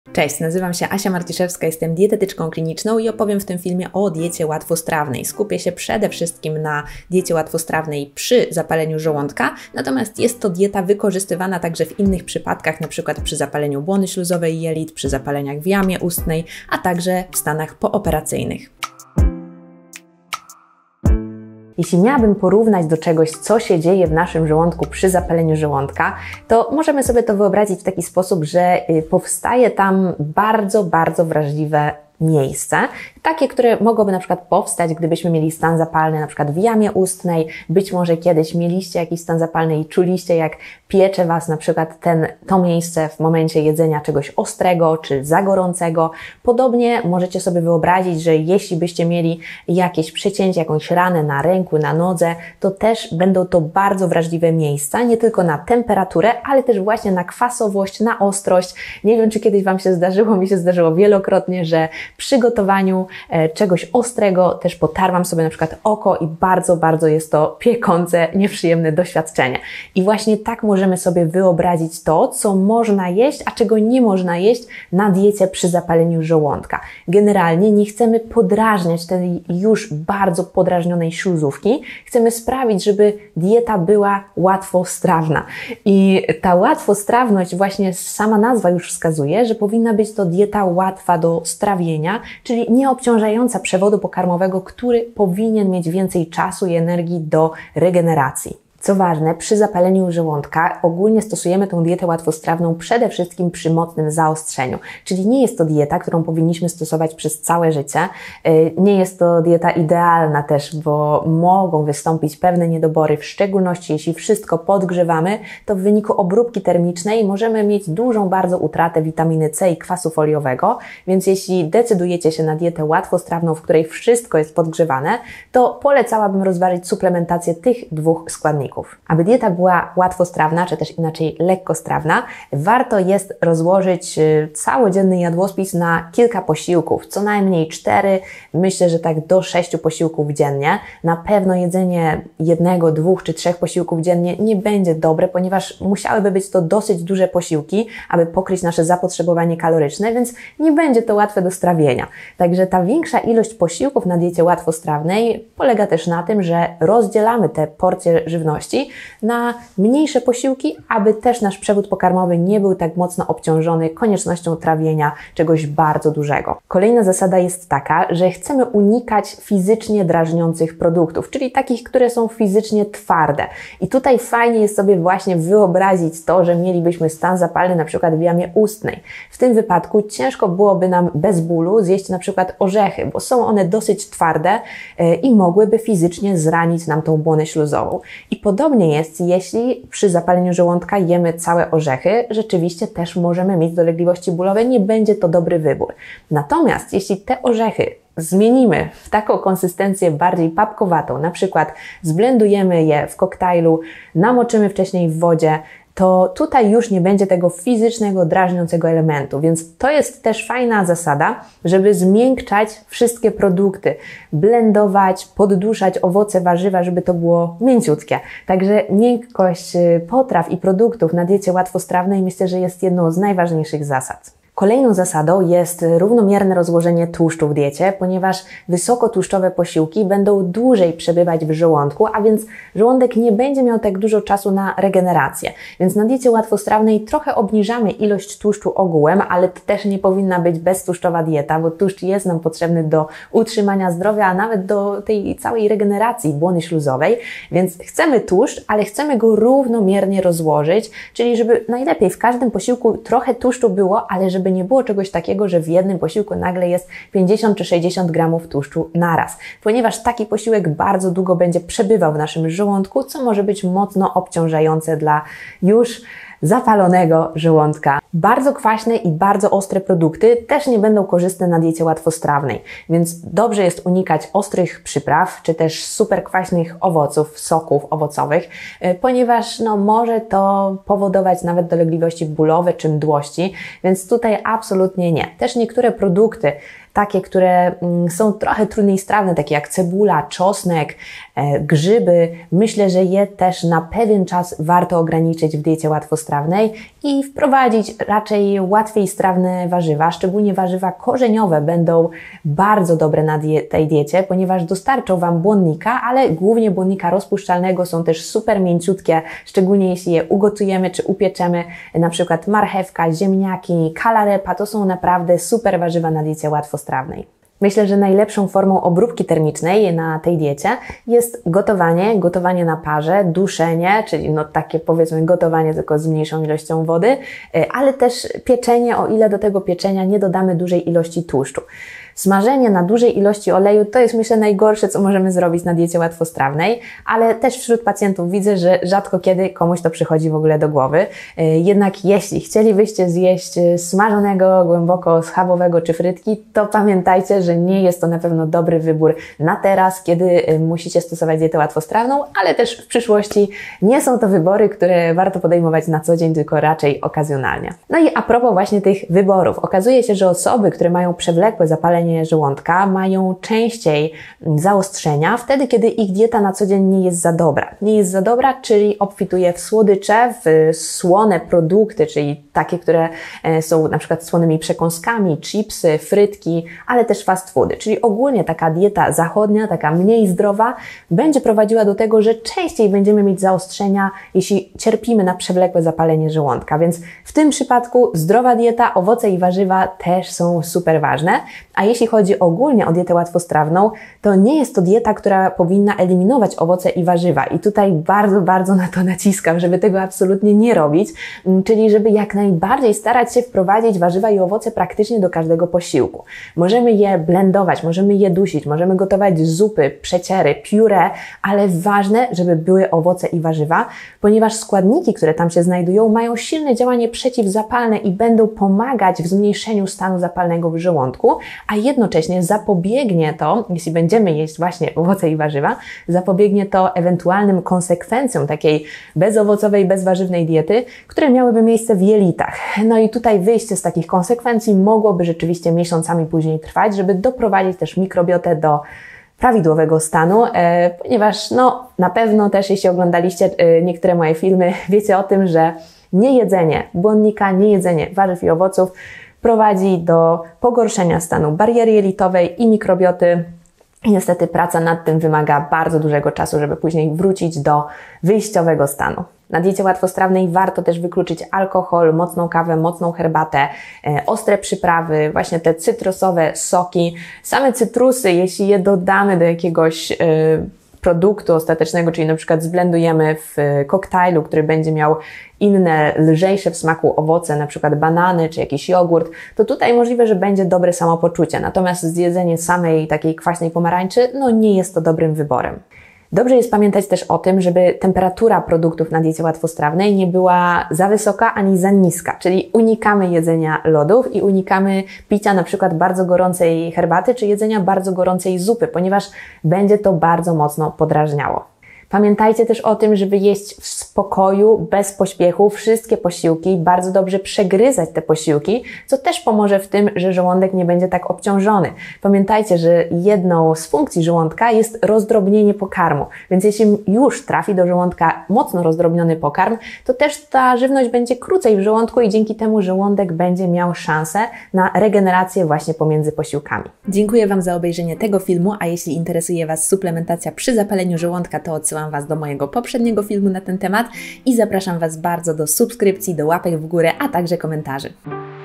Cześć, nazywam się Asia Marciszewska, jestem dietetyczką kliniczną i opowiem w tym filmie o diecie łatwostrawnej. Skupię się przede wszystkim na diecie łatwostrawnej przy zapaleniu żołądka, natomiast jest to dieta wykorzystywana także w innych przypadkach, np. przy zapaleniu błony śluzowej i jelit, przy zapaleniach w jamie ustnej, a także w stanach pooperacyjnych. Jeśli miałabym porównać do czegoś, co się dzieje w naszym żołądku przy zapaleniu żołądka, to możemy sobie to wyobrazić w taki sposób, że powstaje tam bardzo wrażliwe miejsce, takie, które mogłoby na przykład powstać, gdybyśmy mieli stan zapalny na przykład w jamie ustnej, być może kiedyś mieliście jakiś stan zapalny i czuliście, jak piecze Was na przykład to miejsce w momencie jedzenia czegoś ostrego czy za gorącego. Podobnie możecie sobie wyobrazić, że jeśli byście mieli jakieś przecięcie, jakąś ranę na ręku, na nodze, to też będą to bardzo wrażliwe miejsca, nie tylko na temperaturę, ale też właśnie na kwasowość, na ostrość. Nie wiem, czy kiedyś Wam się zdarzyło, mi się zdarzyło wielokrotnie, że przy gotowaniu czegoś ostrego też potarłam sobie na przykład oko i bardzo jest to piekące, nieprzyjemne doświadczenie. I właśnie tak możemy sobie wyobrazić to, co można jeść, a czego nie można jeść na diecie przy zapaleniu żołądka. Generalnie nie chcemy podrażniać tej już bardzo podrażnionej śluzówki. Chcemy sprawić, żeby dieta była łatwostrawna. I ta łatwostrawność, właśnie sama nazwa już wskazuje, że powinna być to dieta łatwa do strawienia, czyli nie obciążająca przewodu pokarmowego, który powinien mieć więcej czasu i energii do regeneracji. Co ważne, przy zapaleniu żołądka ogólnie stosujemy tę dietę łatwostrawną przede wszystkim przy mocnym zaostrzeniu. Czyli nie jest to dieta, którą powinniśmy stosować przez całe życie. Nie jest to dieta idealna też, bo mogą wystąpić pewne niedobory, w szczególności jeśli wszystko podgrzewamy, to w wyniku obróbki termicznej możemy mieć dużą bardzo utratę witaminy C i kwasu foliowego, więc jeśli decydujecie się na dietę łatwostrawną, w której wszystko jest podgrzewane, to polecałabym rozważyć suplementację tych dwóch składników. Aby dieta była łatwostrawna, czy też inaczej lekkostrawna, warto jest rozłożyć całodzienny jadłospis na kilka posiłków, co najmniej 4, myślę, że tak do 6 posiłków dziennie. Na pewno jedzenie 1, 2 czy 3 posiłków dziennie nie będzie dobre, ponieważ musiałyby być to dosyć duże posiłki, aby pokryć nasze zapotrzebowanie kaloryczne, więc nie będzie to łatwe do strawienia. Także ta większa ilość posiłków na diecie łatwostrawnej polega też na tym, że rozdzielamy te porcje żywności na mniejsze posiłki, aby też nasz przewód pokarmowy nie był tak mocno obciążony koniecznością trawienia czegoś bardzo dużego. Kolejna zasada jest taka, że chcemy unikać fizycznie drażniących produktów, czyli takich, które są fizycznie twarde. I tutaj fajnie jest sobie właśnie wyobrazić to, że mielibyśmy stan zapalny na przykład w jamie ustnej. W tym wypadku ciężko byłoby nam bez bólu zjeść na przykład orzechy, bo są one dosyć twarde i mogłyby fizycznie zranić nam tą błonę śluzową. I podobnie jest, jeśli przy zapaleniu żołądka jemy całe orzechy, rzeczywiście też możemy mieć dolegliwości bólowe, nie będzie to dobry wybór. Natomiast jeśli te orzechy zmienimy w taką konsystencję bardziej papkowatą, na przykład zblendujemy je w koktajlu, namoczymy wcześniej w wodzie, to tutaj już nie będzie tego fizycznego, drażniącego elementu, więc to jest też fajna zasada, żeby zmiękczać wszystkie produkty, blendować, podduszać owoce, warzywa, żeby to było mięciutkie. Także miękkość potraw i produktów na diecie łatwostrawnej myślę, że jest jedną z najważniejszych zasad. Kolejną zasadą jest równomierne rozłożenie tłuszczu w diecie, ponieważ wysokotłuszczowe posiłki będą dłużej przebywać w żołądku, a więc żołądek nie będzie miał tak dużo czasu na regenerację. Więc na diecie łatwostrawnej trochę obniżamy ilość tłuszczu ogółem, ale to też nie powinna być beztłuszczowa dieta, bo tłuszcz jest nam potrzebny do utrzymania zdrowia, a nawet do tej całej regeneracji błony śluzowej. Więc chcemy tłuszcz, ale chcemy go równomiernie rozłożyć, czyli żeby najlepiej w każdym posiłku trochę tłuszczu było, ale żeby nie było czegoś takiego, że w jednym posiłku nagle jest 50 czy 60 gramów tłuszczu naraz, ponieważ taki posiłek bardzo długo będzie przebywał w naszym żołądku, co może być mocno obciążające dla już zapalonego żołądka. Bardzo kwaśne i bardzo ostre produkty też nie będą korzystne na diecie łatwostrawnej, więc dobrze jest unikać ostrych przypraw, czy też super kwaśnych owoców, soków owocowych, ponieważ może to powodować nawet dolegliwości bólowe czy mdłości, więc tutaj absolutnie nie. Też niektóre produkty takie, które są trochę trudniej strawne, takie jak cebula, czosnek, grzyby. Myślę, że je też na pewien czas warto ograniczyć w diecie łatwostrawnej i wprowadzić raczej łatwiej strawne warzywa, szczególnie warzywa korzeniowe będą bardzo dobre na tej diecie, ponieważ dostarczą Wam błonnika, ale głównie błonnika rozpuszczalnego, są też super mięciutkie, szczególnie jeśli je ugotujemy czy upieczemy, na przykład marchewka, ziemniaki, kalarepa, to są naprawdę super warzywa na diecie łatwostrawnej. Myślę, że najlepszą formą obróbki termicznej na tej diecie jest gotowanie na parze, duszenie, czyli no takie powiedzmy gotowanie tylko z mniejszą ilością wody, ale też pieczenie, o ile do tego pieczenia nie dodamy dużej ilości tłuszczu. Smażenie na dużej ilości oleju to jest, myślę, najgorsze, co możemy zrobić na diecie łatwostrawnej, ale też wśród pacjentów widzę, że rzadko kiedy komuś to przychodzi w ogóle do głowy. Jednak jeśli chcielibyście zjeść smażonego, głęboko schabowego czy frytki, to pamiętajcie, że nie jest to na pewno dobry wybór na teraz, kiedy musicie stosować dietę łatwostrawną, ale też w przyszłości nie są to wybory, które warto podejmować na co dzień, tylko raczej okazjonalnie. No i a propos właśnie tych wyborów, okazuje się, że osoby, które mają przewlekłe zapalenie żołądka, mają częściej zaostrzenia wtedy, kiedy ich dieta na co dzień nie jest za dobra. Nie jest za dobra, czyli obfituje w słodycze, w słone produkty, czyli takie, które są na przykład słonymi przekąskami, chipsy, frytki, ale też fast foody. Czyli ogólnie taka dieta zachodnia, taka mniej zdrowa, będzie prowadziła do tego, że częściej będziemy mieć zaostrzenia, jeśli cierpimy na przewlekłe zapalenie żołądka. Więc w tym przypadku zdrowa dieta, owoce i warzywa też są super ważne. A jeśli chodzi ogólnie o dietę łatwostrawną, to nie jest to dieta, która powinna eliminować owoce i warzywa. I tutaj bardzo, bardzo na to naciskam, żeby tego absolutnie nie robić, czyli żeby jak najbardziej starać się wprowadzić warzywa i owoce praktycznie do każdego posiłku. Możemy je blendować, możemy je dusić, możemy gotować zupy, przeciery, pióre, ale ważne, żeby były owoce i warzywa, ponieważ składniki, które tam się znajdują, mają silne działanie przeciwzapalne i będą pomagać w zmniejszeniu stanu zapalnego w żołądku, a jednocześnie zapobiegnie to, jeśli będziemy jeść właśnie owoce i warzywa, zapobiegnie to ewentualnym konsekwencjom takiej bezowocowej, bezwarzywnej diety, które miałyby miejsce w jelitach. No i tutaj wyjście z takich konsekwencji mogłoby rzeczywiście miesiącami później trwać, żeby doprowadzić też mikrobiotę do prawidłowego stanu, ponieważ no na pewno też jeśli oglądaliście niektóre moje filmy, wiecie o tym, że niejedzenie błonnika, niejedzenie warzyw i owoców prowadzi do pogorszenia stanu bariery jelitowej i mikrobioty. I niestety praca nad tym wymaga bardzo dużego czasu, żeby później wrócić do wyjściowego stanu. Na diecie łatwostrawnej warto też wykluczyć alkohol, mocną kawę, mocną herbatę, ostre przyprawy, właśnie te cytrusowe soki. Same cytrusy, jeśli je dodamy do jakiegoś produktu ostatecznego, czyli na przykład zblendujemy w koktajlu, który będzie miał inne, lżejsze w smaku owoce, na przykład banany czy jakiś jogurt, to tutaj możliwe, że będzie dobre samopoczucie. Natomiast zjedzenie samej takiej kwaśnej pomarańczy, no nie jest to dobrym wyborem. Dobrze jest pamiętać też o tym, żeby temperatura produktów na diecie łatwostrawnej nie była za wysoka ani za niska, czyli unikamy jedzenia lodów i unikamy picia na przykład bardzo gorącej herbaty czy jedzenia bardzo gorącej zupy, ponieważ będzie to bardzo mocno podrażniało. Pamiętajcie też o tym, żeby jeść w spokoju, bez pośpiechu, wszystkie posiłki, bardzo dobrze przegryzać te posiłki, co też pomoże w tym, że żołądek nie będzie tak obciążony. Pamiętajcie, że jedną z funkcji żołądka jest rozdrobnienie pokarmu, więc jeśli już trafi do żołądka mocno rozdrobniony pokarm, to też ta żywność będzie krócej w żołądku i dzięki temu żołądek będzie miał szansę na regenerację właśnie pomiędzy posiłkami. Dziękuję Wam za obejrzenie tego filmu, a jeśli interesuje Was suplementacja przy zapaleniu żołądka, to odsyłam Was do mojego poprzedniego filmu na ten temat i zapraszam Was bardzo do subskrypcji, do łapek w górę, a także komentarzy.